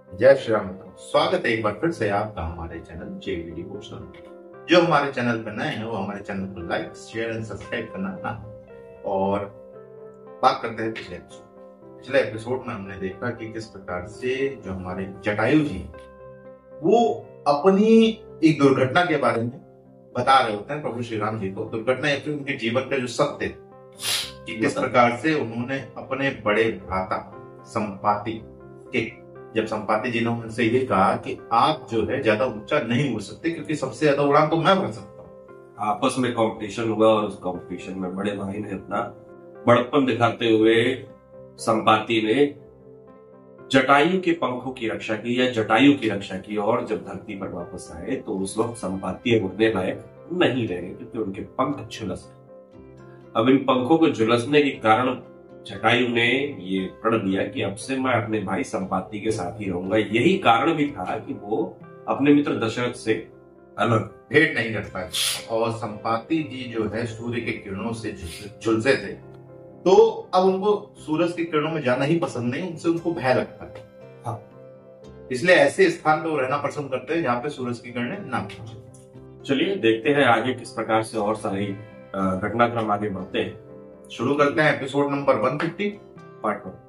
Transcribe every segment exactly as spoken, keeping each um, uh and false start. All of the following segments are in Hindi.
जय श्री राम। स्वागत है एक बार फिर से आपका हमारे चैनल जे वी डिवोशनल में। जो हमारे चैनल पर नए हैं वो हमारे चैनल को लाइक शेयर एंड सब्सक्राइब करना ना। और बात करते हैं पिछले एपिसोड पिछले एपिसोड में हमने देखा कि किस प्रकार से जो हमारे जटायु जी वो अपनी एक दुर्घटना के बारे में बता रहे होते हैं प्रभु श्री राम जी को। दुर्घटना या फिर उनके जीवन का जो सत्य कि किस प्रकार से उन्होंने अपने बड़े भ्राता संपाति के जब संपाति जी ने उनसे ये कहा कि आप जो है ज्यादा ऊंचा नहीं उड़ सकते क्योंकि सबसे ज्यादा उड़ान तो मैं भर सकता हूँ। आपस में कंपटीशन हुआ और उस कंपटीशन में बड़े भाई ने अपना बड़प्पन दिखाते हुए संपाति ने जटायु के पंखों की रक्षा की या जटायु की रक्षा की, और जब धरती पर वापस आए तो उस वक्त संपाति उड़ने लायक नहीं रहे क्योंकि उनके पंख झुलस गए। अब इन पंखों को झुलसने के कारण जटायु ने ये प्रण लिया कि अब से मैं अपने भाई संपाति के साथ ही रहूंगा। यही कारण भी था कि वो अपने मित्र दशरथ से अलग भेंट नहीं कर पाए। और संपाति जी जो है सूर्य के किरणों से झुलसे थे, तो अब उनको सूरज की किरणों में जाना ही पसंद नहीं, उनसे उनको भय लगता है। हाँ, इसलिए ऐसे स्थान पे वो रहना पसंद करते हैं जहाँ पे सूरज की किरणें ना पहुंचे। चलिए देखते हैं आगे किस प्रकार से और सारी घटनाक्रम आगे बढ़ते हैं। शुरू करते हैं एपिसोड नंबर एक सौ पचास पार्ट वन।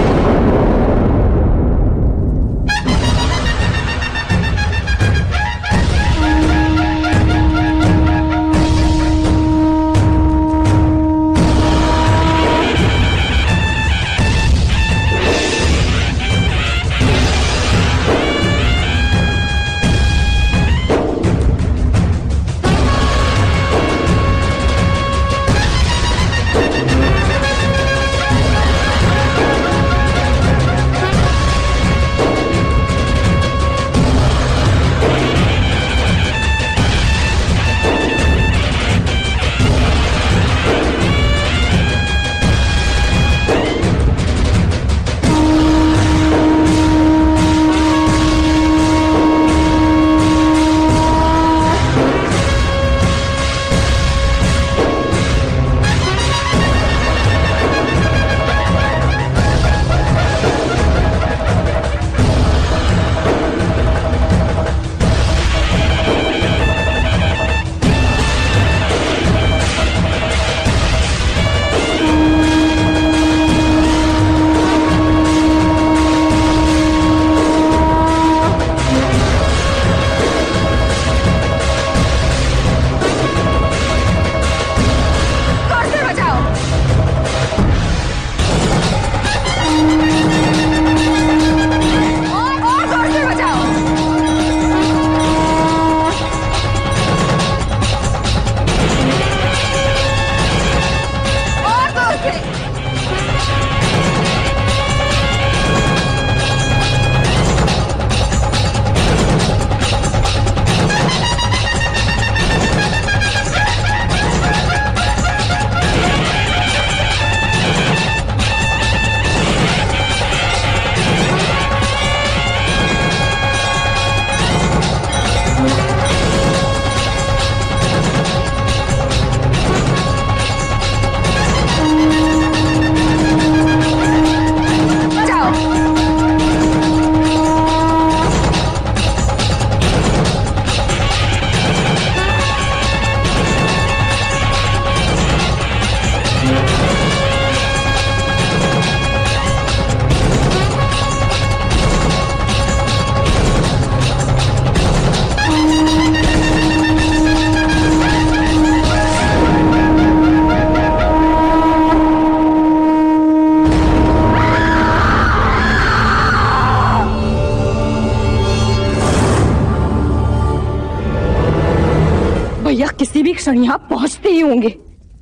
किसी भी क्षण यहाँ पहुंचते ही होंगे।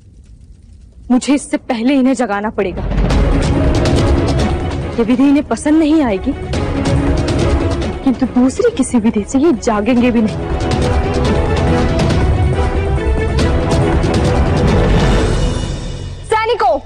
मुझे इससे पहले इन्हें जगाना पड़ेगा। ये विधि इन्हें पसंद नहीं आएगी, किंतु दूसरी किसी विधि से ये जागेंगे भी नहीं। सैनिकों,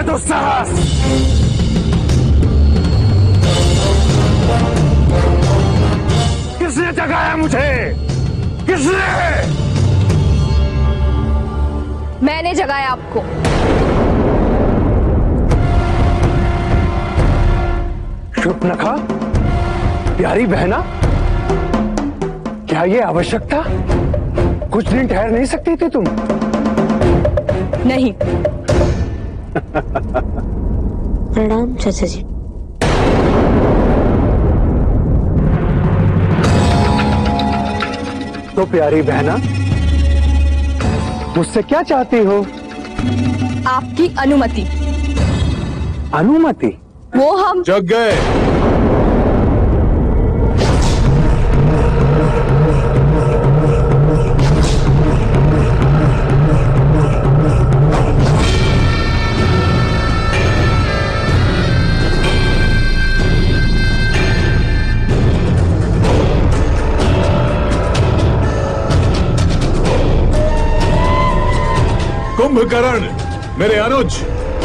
दुस्साहस? किसने जगाया मुझे? किसने? मैंने जगाया आपको। शूर्पणखा, प्यारी बहना, क्या ये आवश्यक था? कुछ दिन ठहर नहीं सकती थी तुम? नहीं। प्रणाम चाचा जी। तो प्यारी बहना, मुझसे क्या चाहती हो? आपकी अनुमति। अनुमति? वो हम जग गए। कुंभकर्ण, मेरे अनुज,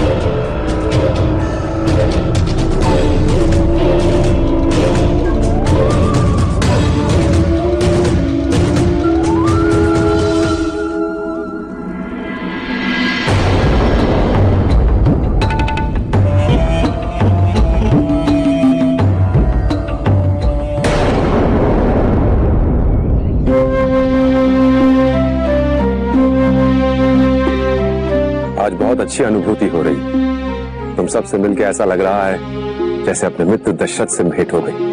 आज बहुत अच्छी अनुभूति हो रही। तुम सबसे मिलकर ऐसा लग रहा है जैसे अपने मित्र दशरथ से भेंट हो गई।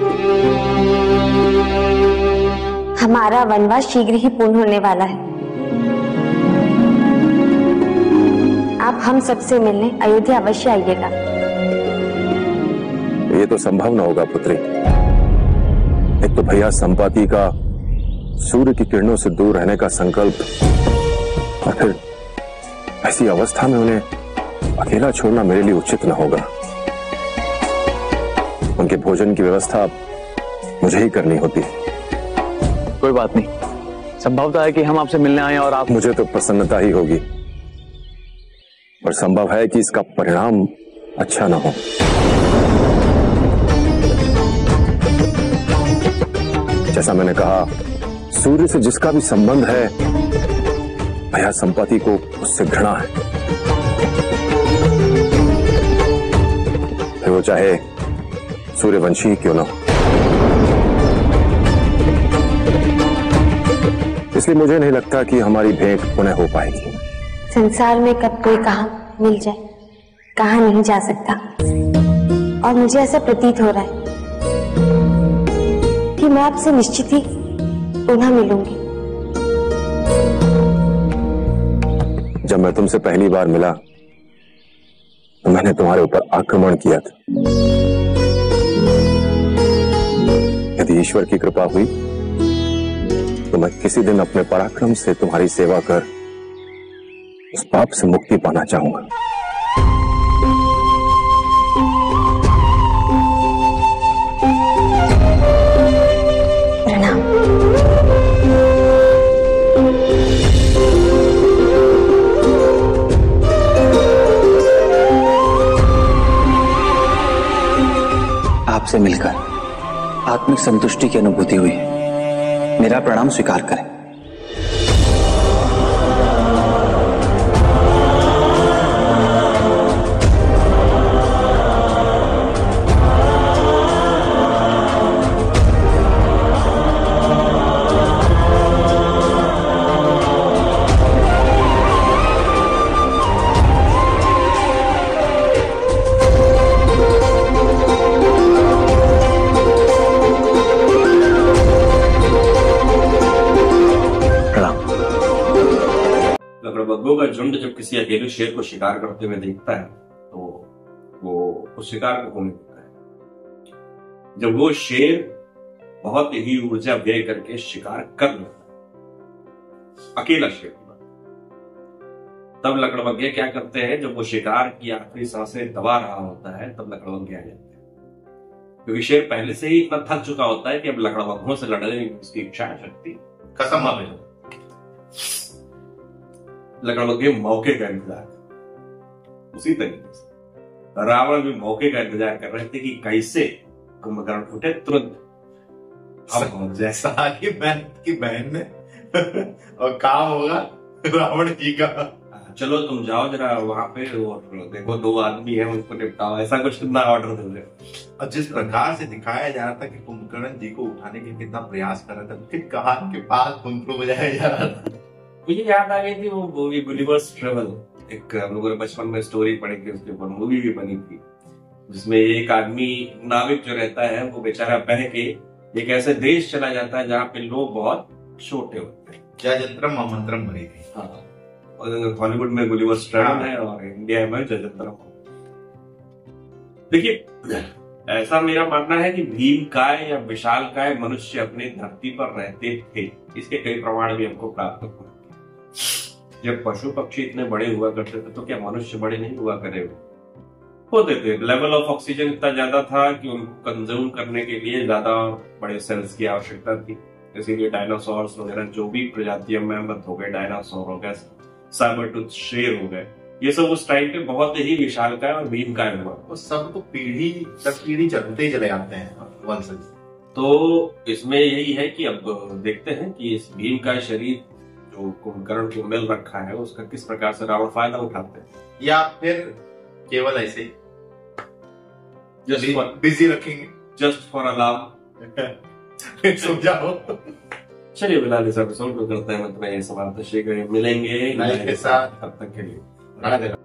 हमारा वनवास शीघ्र ही पूर्ण होने वाला है। आप हम सबसे मिलने अयोध्या अवश्य आइएगा। ये तो संभव न होगा पुत्री। एक तो भैया संपाति का सूर्य की किरणों से दूर रहने का संकल्प, और फिर ऐसी अवस्था में उन्हें अकेला छोड़ना मेरे लिए उचित न होगा। उनके भोजन की व्यवस्था मुझे ही करनी होती है। कोई बात नहीं, संभवता है कि हम आपसे मिलने आए और आप। मुझे तो प्रसन्नता ही होगी, और संभव है कि इसका परिणाम अच्छा न हो। जैसा मैंने कहा, सूर्य से जिसका भी संबंध है, भैया संपाति को उससे घृणा है। फिर वो चाहे सूर्यवंशी ही क्यों ना हो। इसलिए मुझे नहीं लगता कि हमारी भेंट पुनः हो पाएगी। संसार में कब कोई कहाँ मिल जाए, कहाँ नहीं जा सकता। और मुझे ऐसा प्रतीत हो रहा है कि मैं आपसे निश्चित ही पुनः मिलूंगी। जब मैं तुमसे पहली बार मिला तो मैंने तुम्हारे ऊपर आक्रमण किया था। यदि ईश्वर की कृपा हुई तो मैं किसी दिन अपने पराक्रम से तुम्हारी सेवा कर उस पाप से मुक्ति पाना चाहूंगा। आपसे मिलकर आत्मिक संतुष्टि की अनुभूति हुई। मेरा प्रणाम स्वीकार करें। लगड़बग्गों का झुंड जब किसी अकेले शेर को शिकार करते हुए देखता है तो वो उस शिकार को होने देता है। जब वो शेर बहुत ही ऊर्जा व्यय करके शिकार कर लेता है, अकेला शेर, तब लकड़बग्गे क्या करते हैं, जब वो शिकार की आखिरी सांसें दबा रहा होता है तब लकड़बग्गे आ जाते हैं, क्योंकि शेर पहले से ही इतना थक चुका होता है कि अब लकड़बग्गों से लड़ने की उसकी इच्छा शक्ति खत्म हो गई। लकड़बग्गे मौके का इंतजार। उसी तरीके से रावण भी मौके का इंतजार कर रहे थे कि कैसे कुंभकर्ण फूटे तुरंत अब जैसा सारी मेहनत की बहन ने और काम होगा रावण जी का। चलो तुम जाओ जरा वहां पे और देखो दो आदमी है उनको निपटाओ, ऐसा कुछ कितना ऑर्डर दे दे। और जिस प्रकार से दिखाया जा रहा था कि कुंभकर्ण जी को उठाने के कितना प्रयास कर रहा था, फिर कहा के पास घुंघरू बजाया जा रहा था। मुझे याद आ गई थी वो मूवी गुलिवर्स ट्रेवल, एक हम लोगों ने बचपन में स्टोरी पढ़ी थी, उसके ऊपर मूवी भी बनी थी, जिसमें एक आदमी नाविक जो रहता है वो बेचारा बह के एक ऐसे देश चला जाता है जहाँ पे लोग बहुत छोटे होते हैं। जयजंत्रम अमंत्रम बनी थी। हाँ, हॉलीवुड में गुलिवर्स ट्रेवल है और इंडिया में जयजंत्रम। देखिए, ऐसा मेरा मानना है कि भीमकाय या विशालकाय मनुष्य अपनी धरती पर रहते थे, इसके कई प्रमाण भी हमको प्राप्त हुए। जब पशु पक्षी इतने बड़े हुआ करते थे तो क्या मनुष्य बड़े नहीं हुआ करे होते थे। लेवल ऑफ ऑक्सीजन इतना ज्यादा था कि उनको कंज्यूम करने के लिए ज्यादा बड़े सेल्स की आवश्यकता थी, इसीलिए डायनासोर्स वगैरह जो भी प्रजातियां मैमथ हो गए, डायनासोर हो गए, साइबरटूथ शेर हो गए, ये सब उस टाइम पे बहुत ही विशालकाय और भीमकाय हुआ। वो सब तो पीढ़ी दर पीढ़ी चलते चले जाते हैं वंशज। तो इसमें यही है कि अब देखते हैं कि इस भीमकाय शरीर जो कुंभकर्ण को मिल रखा है उसका किस प्रकार से रावण फायदा उठाते हैं, या फिर केवल ऐसे जस्ट बिजी रखेंगे, जस्ट फॉर अलार्म समझाओ। चलिए फिलहाल इस एपिसोड को करते हैं मतलब ये समाप्त। शीघ्र मिलेंगे नए के साथ, तब तक के लिए